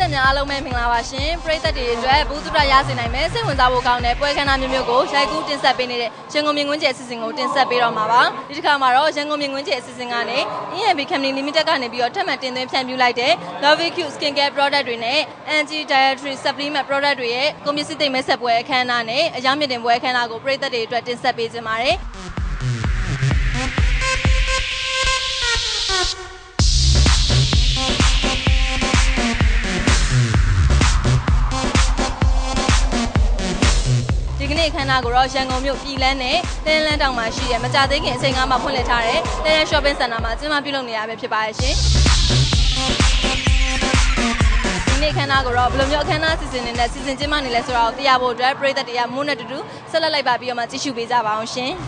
များအားလုံးပဲမင်္ဂလာပါရှင်ပရိသတ်တွေအတွက်ဘူးသူရရစေနိုင်မယ်စိတ်ဝင်စားဖို့ကောင်းတဲ့ပွဲခန်းသားမျိုးကိုရိုက်ကူးတင်ဆက်ပေးနေတဲ့ရန်ကုန်မြင်ကွင်းကျယ်အစီအစဉ်ကိုတင်ဆက်ပေးတော့မှာပါဒီတစ်ခါမှာတော့ရန်ကုန်မြင်ကွင်းကျယ်အစီအစဉ်ကနေ EMP Co Ltd ကနေပြီးတော့ထပ်မံတင်သွင်းဖြန့်ဖြူးလိုက်တဲ့ LOVICUTE Skincare Product တွေနဲ့ Anti Dietary Supplement Product တွေရဲ့ကုန်ပစ္စည်းသိမ်းမဲ့ဆက်ပွဲအခမ်းအနားနဲ့အကြောင်းမြင့်တင်ပွဲအခမ်းအနားကိုပရိသတ်တွေအတွက်တင်ဆက်ပေးခြင်းပါတယ်ဒီကနေ့ခန်းနာကိုတော့ရန်ကုန်မြို့ပြည်လန်းနဲ့တင်းလန်းတောင်မှာရှိတဲ့မကြသေးခင်အချိန်ကမှဖွင့်လှစ်ထားတဲ့တင်းလန်း shopping center မှာကျင်းပပြုလုပ်နေရပဲဖြစ်ပါရဲ့ရှင်ဒီနေ့ခန်းနာကိုတော့ဘယ်လိုမျိုးအခမ်းအနားစီစဉ်နေတဲ့စီစဉ်ကျင်းပနေလဲဆိုတာကိုသိရဖို့အတွက်ပရိသတ်တွေကမိုးနဲ့တူတူဆက်လက်လိုက်ပါပြီးတော့မှကြည့်ရှုပေးကြပါအောင်ရှင်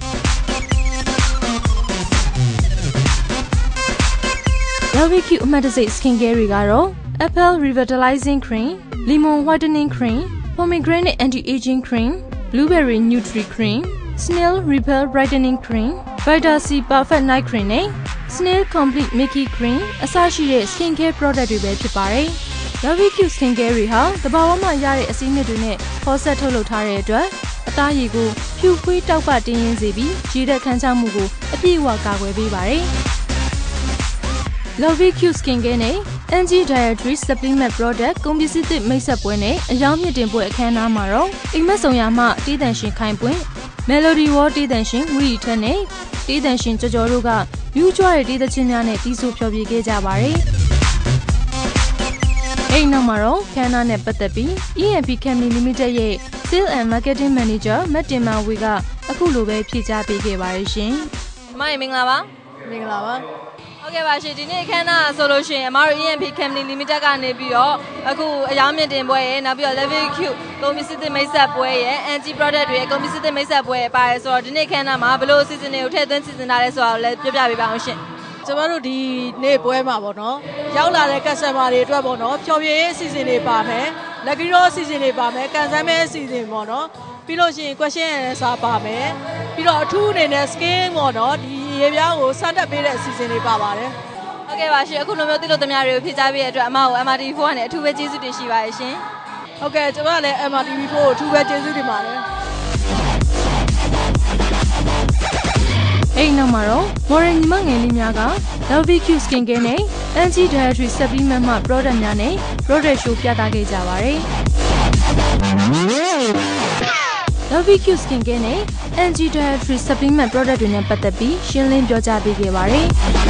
LOVICUTE အမှတ်တစိတ် skincare တွေကတော့ Apple Revitalizing Cream, Lemon Whitening Cream, Pomegranate Anti-Aging Cream, Blueberry Nutri Cream, Snail Repel Brightening Cream, Vita C Perfect Night Cream နဲ့ Snail Complete Milky Cream အစရှိတဲ့ skincare product တွေပဲဖြစ်ပါတယ်။ LOVICUTE skincare တွေဟာသဘာဝမှာရတဲ့အဆီးမြစ်တွေနဲ့ဖော်ဆက်ထုတ်လုပ်ထားတဲ့အတွက်အသားရည်ကိုဖြူဖွေးတောက်ပတင်းရင်းစေပြီးရည်ဓာတ်ခန်းချမှုကိုအပြည့်အဝကာကွယ်ပေးပါတယ်။ LOVICUTE Skincare နဲ့ Anti Dietary Supplement Product ကုန်ပစ္စည်းသစ်မိတ်ဆက်ပွဲနဲ့အယောင်မြင့်တင်ပွဲအခမ်းအနားမှာတော့အိမ်မက်ဆောင်ရမှတီးတန်ရှင်ခိုင်ပွင့် Melody Wall တီးတန်ရှင်ဝီထက်နဲ့တီးတန်ရှင်ကြော်ကြော်တို့ကယူးကြွတဲ့တီးသချင်းများနဲ့တီးဆိုဖျော်ဖြေခဲ့ကြပါတယ်။အိမ်နောက်မှာတော့ခမ်းနားနဲ့ပတ်သက်ပြီး EMP Co Ltd ရဲ့ Sales and Marketing Manager မတ်တင်မာဝေကအခုလိုပဲဖြေကြားပေးခဲ့ပါတယ်ရှင်။အမရေမင်္ဂလာပါ။မင်္ဂလာပါဟုတ်ကဲ့ပါရှင်ဒီနေ့အခမ်းအနားဆိုလို့ရှိရင်အမတို့ EMP Co Ltd ကနေပြီးတော့အခုအယောင်မြင့်တင်ပွဲရဲ့နောက်ပြီးတော့ LOVICUTE ကုန်ပစ္စည်းသစ်မိတ်ဆက်ပွဲရဲ့ Anti Product တွေရဲ့ကုန်ပစ္စည်းသစ်မိတ်ဆက်ပွဲပါတယ်ဆိုတော့ဒီနေ့အခမ်းအနားမှာဘယ်လိုအစီအစဉ်တွေကိုထည့်သွင်းစီစဉ်ထားလဲဆိုတာကိုလည်းပြောပြပေးပါအောင်ရှင်ကျမတို့ဒီနေ့ပွဲမှာပေါ့နော်ရောက်လာတဲ့ customer တွေအတွက်ပေါ့နော်ဖြော်ပြရေးအစီအစဉ်တွေပါမယ် lucky draw အစီအစဉ်တွေပါမယ်ကန်ဆယ်မဲ့အစီအစဉ်ပေါ့နော်ပြီးလို့ရှိရင် question and answer ပါမယ်ပြီးတော့အထူးအနေနဲ့ skin ပေါ့နော်ဒီရေပြားကိုစတက်ပေးတဲ့အစီအစဉ်တွေပါပါတယ်ဟုတ်ကဲ့ပါရှင်အခုလိုမျိုးသိလို့သမ ्या တွေကိုဖြည့်ချပေးတဲ့အတွက်အမကို MRTV4 ကနေအထူးပဲကျေးဇူးတင်ရှိပါတယ်ရှင်ဟုတ်ကဲ့ကျွန်မလည်း MRTV4 ကိုအထူးပဲကျေးဇူးတင်ပါတယ်အဲ့နောက်မှာတော့ Modern ညီမငယ်လေးများက LOVICUTE Skincare နဲ့ Anti Dietary Supplement မှ product များနဲ့ product show ပြသခဲ့ကြပါတယ်LOVICUTE Skincare နဲ့ Anti Dietary Supplement Product တွေနဲ့ပတ်သက်ပြီးရှင်းလင်းပြောကြားပေးခဲ့ပါတယ်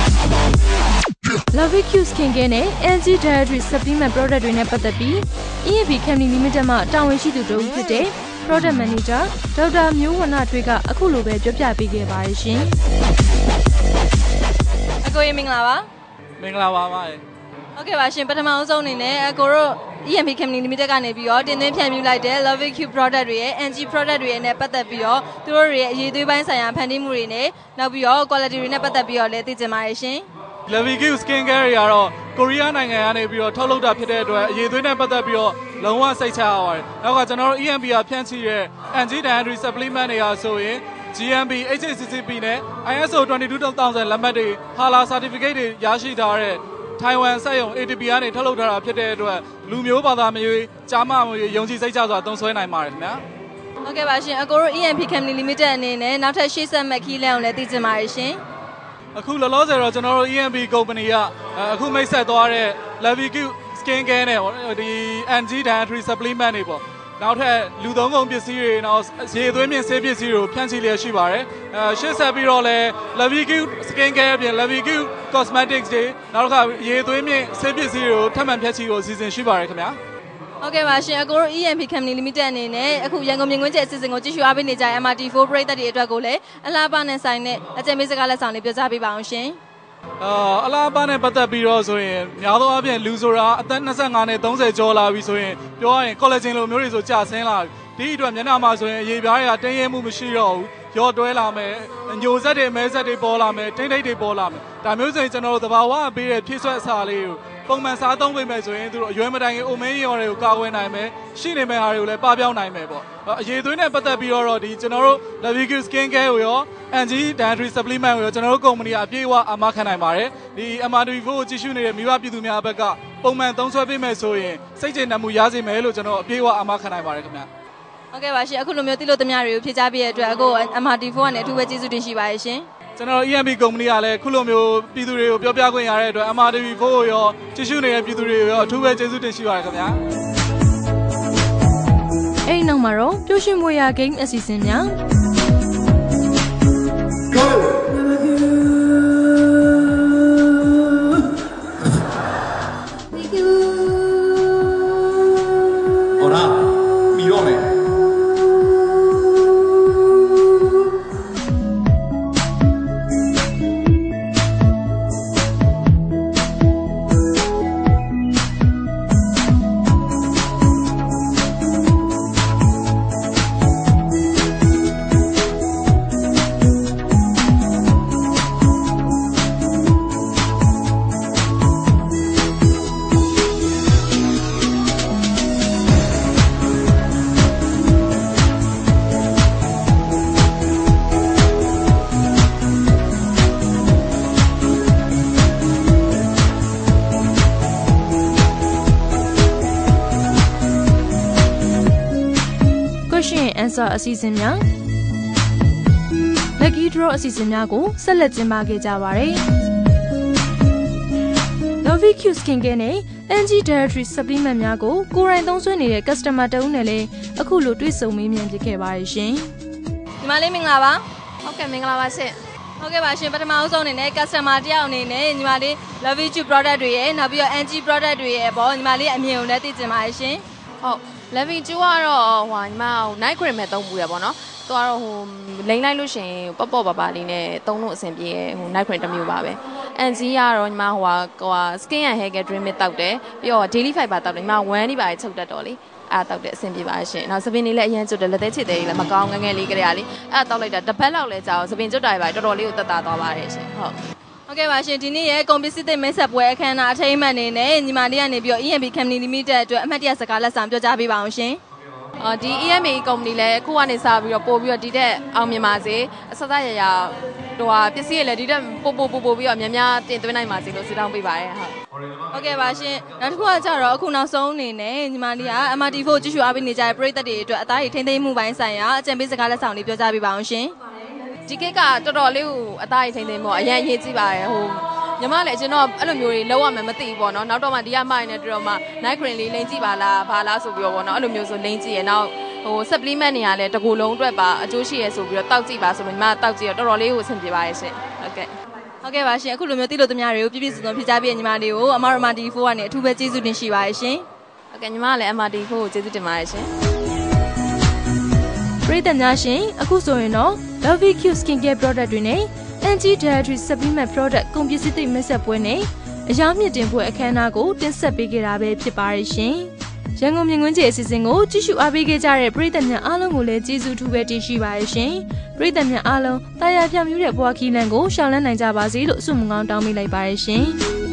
LOVICUTE Skincare နဲ့ Anti Dietary Supplement Product တွေနဲ့ပတ်သက်ပြီး EMP Co Ltd မှတာဝန်ရှိသူတို့ဖြစ်တဲ့ Product Manager ဒေါက်တာမျိုးဝဏ္ဏထွေးကအခုလိုပဲပြောပြပေးခဲ့ပါတယ်ရှင်အကိုရေမင်္ဂလာပါမင်္ဂလာပါပါဟုတ်ကဲ့ပါရှင်ပထမအဆုံးအနေနဲ့အကိုတို့ EMP Co Ltd ကနေပြီးတော့တင်သွင်းဖြန့်ဖြူးလိုက်တဲ့ LOVICUTE Product တွေရဲ့ Anti Product တွေရဲ့နဲ့ပတ်သက်ပြီးတော့သူတို့တွေရဲ့အရေးသွေးပိုင်းဆိုင်ရာဖန်တီးမှုတွေနဲ့နောက်ပြီးတော့ quality တွေနဲ့ပတ်သက်ပြီးတော့လည်းသိချင်ပါတယ်ရှင် LOVICUTE Skincare တွေကတော့ကိုရီးယားနိုင်ငံကနေပြီးတော့ထုတ်လုပ်တာဖြစ်တဲ့အတွက်အရေးသွေးနဲ့ပတ်သက်ပြီးတော့လုံးဝစိတ်ချရပါတယ်။နောက်ကကျွန်တော်တို့ EMP ကဖြန့်ချိတဲ့ Anti Dietary Supplement တွေကဆိုရင် GMP, HACCP နဲ့ ISO 22000 လက်မှတ်တွေ HALA Certificate တွေရရှိထားတဲ့ထိုင်ဝမ်စက်ရုံ ATP ကနေထုတ်လုပ်ထားတာဖြစ်တဲ့အတွက်လူမျိုးဘာသာမျိုးကြားမမျိုးယုံကြည်စိတ်ချစွာသုံးစွဲနိုင်ပါတယ်ခင်ဗျာ။ဟုတ်ကဲ့ပါရှင်အကိုတို့ EMP Co Ltd အနေနဲ့နောက်ထပ်ရှေ့ဆက်မဲ့ခီးလန်းအောင်လည်းသိချင်ပါတယ်ရှင်။အခုလောလောဆယ်တော့ကျွန်တော်တို့ EMP Company ကအခုမိတ်ဆက်သွားတဲ့ LOVICUTE Skincare နဲ့ဒီ Anti Dietary Supplement တွေပေါ့နောက်ထပ်လူသုံးကုန်ပစ္စည်းတွေနောက်ရေသွေးမြင့်ဆေးပစ္စည်းတွေကိုဖြန့်ချိလျက်ရှိပါတယ်ရှေ့ဆက်ပြီးတော့လည်း LOVICUTE Skincare အပြင် LOVICUTE Cosmetics တွေနောက်တစ်ခါရေသွေးမြင့်ဆေးပစ္စည်းတွေကိုထပ်မံဖြန့်ချိဖို့အစီအစဉ်ရှိပါတယ်ခင်ဗျာဟုတ်ကဲ့ပါရှင်အကိုတို့ EMP Co Ltd အနေနဲ့အခုရန်ကုန်မြင်ကွင်းကျယ်အစီအစဉ်ကိုကြည့်ရှုအားပေးနေကြတဲ့ MRT4 ပရိသတ်တွေအတွက်ကိုလည်းအလားပါနဲ့ဆိုင်နဲ့အကြံပေးစကားလက်ဆောင်လေးပြောကြားပေးပါအောင်ရှင်အလားပါနဲ့ပတ်သက်ပြီးတော့ဆိုရင်များသောအားဖြင့်လူဆိုတာအသက်25နဲ့30ကျော်လာပြီဆိုရင်ပြောရရင် collagen လိုမျိုးတွေဆိုကြာဆင်းလာဒီအတွက်မျက်နှာမှာဆိုရင်အရေပြားတွေကတင်းရဲမှုမရှိတော့ဘူးရော့တွဲလာမယ်ညိုဆက်တွေမဲဆက်တွေပေါ်လာမယ်ထိမ့်ထိတ်တွေပေါ်လာမယ်ဒါမျိုးဆိုရင်ကျွန်တော်တို့သဘာဝပေးတဲ့ဖြည့်ဆွက်အစာလေးကိုပုံမှန်စားသုံးပေးမယ်ဆိုရင်သူတို့အရွယ်မတိုင်ခင်အိုမင်းရော်တွေကိုကာကွယ်နိုင်မယ်ရှိနေမယ့်ဟာတွေကိုလည်းပပျောက်နိုင်မယ်ပေါ့အရေးသွေးနဲ့ပတ်သက်ပြီးတော့ဒီကျွန်တော်တို့ LOVICUTE Skincare ကိုရော Anti Dietary Supplement ကိုရောကျွန်တော်တို့ကုမ္ပဏီကအပြည့်အဝအာမခံနိုင်ပါတယ်ဒီ MRTV4 ကိုကြည့်ရှုနေတဲ့မိဘပြည်သူများဘက်ကပပုံမှန်သုံးစွဲပေးမယ်ဆိုရင်စိတ်ကျေနပ်မှုရစေမယ်လို့ကျွန်တော်အပြည့်အဝအာမခံနိုင်ပါတယ်ခင်ဗျာဟုတ်ကဲ့ပါရှင်အခုလိုမျိုးတိလို့သမ ्या တွေကိုဖြည့်ချပေးရတဲ့အတွက်အခု MRT4 ကနေအထူးပဲကျေးဇူးတင်ရှိပါတယ်ရှင်ကျွန်တော် EMP ကုမ္ပဏီကလည်းခုလိုမျိုးပြည်သူတွေကိုပြောပြခွင့်ရတဲ့အတွက် MRT4 ကိုရောကြည့်ရှုနေတဲ့ပြည်သူတွေကိုရောအထူးပဲကျေးဇူးတင်ရှိပါတယ်ခင်ဗျာအဲ့ဒီနောက်မှာတော့ပျော်ရွှင်မွေရာ game အစီအစဉ်များ Go! Thank you. 好啦，米肉没？ Question and Answer အစီအစဉ်များ Lucky Draw အစီအစဉ်များကိုဆက်လက်ကျင်းပခဲ့ကြပါရယ် LOVICUTE Skincare နဲ့ Enge Dietary Supplement များကိုကိုယ်တိုင်သုံးစွဲနေတဲ့ customer တဦးနဲ့လည်းအခုလိုတွေ့ဆုံမေးမြန်းဖြစ်ခဲ့ပါရရှင်ဒီမှာလေးမင်္ဂလာပါဟုတ်ကဲ့မင်္ဂလာပါရှင်ဟုတ်ကဲ့ပါရှင်ပထမအဆုံးအနေနဲ့ customer တယောက်အနေနဲ့ညီမလေး LOVICUTE product တွေရဲ့နောက်ပြီးတော့ Enge product တွေရဲ့ပေါ့ညီမလေးအမြင်ကိုလည်းသိချင်ပါတယ်ရှင်ဟုတ် LOVICUTE ကတော့ဟိုညီမ night cream ပဲသုံးဘူးရပေါ့နော်သူကတော့ဟိုလိမ့်လိုက်လို့ရှင်ပေါ့ပေါ့ပါပါလေးနဲ့သုံးလို့အဆင်ပြေဟို night cream တစ်မျိုးပါပဲ Enge ကတော့ညီမဟို skin and hair care drink mit တောက်တယ်ပြီးတော့ daily fiber တောက်တယ်ညီမ1နေပါချုပ်တတ်တော့လေအဲ့တောက်တဲ့အဆင်ပြေပါရှင်နောက်စပင်လေးလည်းအရင်ကျွတ်တယ်လက်သေးချစ်တယ်လည်းမကောင်းငငယ်လေးကလေးကလေအဲ့တောက်လိုက်တာတစ်ပတ်လောက်လဲကြာအောင်စပင်ကျွတ်တာပဲတော်တော်လေးကိုတက်တာသွားပါတယ်ရှင်ဟုတ်ကဲ့ပါရှင်ဒီနေ့ရဲ့ကုန်ပစ္စည်းသိမိတ်ဆက်ပွဲအခမ်းအနားအထိမ်းအမှတ်အနေနဲ့ညီမလေးကနေပြီးတော့ EMP Company Limited အတွက်အမှတ်တရစကားလက်ဆောင်ပြောကြားပေးပါအောင်ရှင်ဒီ EMP ကုမ္ပဏီလည်းအခုကနေစပြီးတော့ပို့ပြီးတော့ဒီတက်အောင်မြင်ပါစေအစစရရဟိုပစ္စည်းတွေလည်းဒီတက်ပို့ပြီးတော့များများတင်သွင်းနိုင်ပါစေလို့ဆုတောင်းပေးပါတယ်ဟုတ်ကဲ့ပါရှင်နောက်တစ်ခုကကြတော့အခုနောက်ဆုံးအနေနဲ့ညီမလေးက MRT4 ကြည့်ရှုအားပေးနေကြတဲ့ပရိသတ်တွေအတွက်အသားရည်ထိမ့်သိမ်းမှုပိုင်းဆိုင်ရာအကြံပေးစကားလက်ဆောင်လေးပြောကြားပေးပါအောင်ရှင်ဒီကိတ်ကတော်တော်လေးကိုအသားရည်ထိမ့်သိမ်းဖို့အရင်အရေးကြီးပါတယ်ဟိုညီမလည်းအကျွန်တော်အဲ့လိုမျိုးတွေလောက်ရမယ်မသိဘူးပေါ့နော်နောက်တော့မှဒီကမိုင်းနဲ့တွေ့တော့မှ night cream လေးလိမ့်ကြည့်ပါလားဘာလားဆိုပြီးတော့ပေါ့နော်အဲ့လိုမျိုးဆိုလိမ့်ကြည့်ရနောက်ဟို supplement တွေကလည်းတကူလုံးအတွက်ပါအကျိုးရှိရဆိုပြီးတော့တောက်ကြည့်ပါဆိုပြီးညီမတောက်ကြည့်တော့တော်တော်လေးကိုအဆင်ပြေပါရဲ့ရှင်ဟုတ်ကဲ့ပါရှင်အခုလိုမျိုးတိလို့သမ ्या တွေကိုပြည့်ပြည့်စုံစုံဖြည့်ချပေးညီမလေးကိုအမရ MRT4 ကနေအထူးပဲကျေးဇူးတင်ရှိပါရဲ့ရှင်ဟုတ်ကဲ့ညီမလည်း MRT4 ကိုကျေးဇူးတင်ပါတယ်ရှင်ပရိသတ်များရှင်အခုဆိုရင်တော့ LOVICUTE Skincare product တွေနဲ့ Enge Dietary Supplement product ကုန်ပစ္စည်းသိမိတ်ဆက်ပွဲနဲ့အယောင်မြင့်တင်ပွဲအခမ်းအနားကိုတင်ဆက်ပေးခဲ့တာပဲဖြစ်ပါရဲ့ရှင်ရန်ကုန်မြင်ကွင်းကြီးအစီအစဉ်ကိုကြည့်ရှုအားပေးခဲ့ကြတဲ့ပရိသတ်များအားလုံးကိုလည်းကျေးဇူးထူးပဲတင်ရှိပါရဲ့ရှင်ပရိသတ်များအားလုံးတာယာဖြောင်မြူးတဲ့ဘဝခီးလန်းကိုရှောင်လန်းနိုင်ကြပါစေလို့ဆုမွန်ကောင်းတောင်းပေးလိုက်ပါရဲ့ရှင်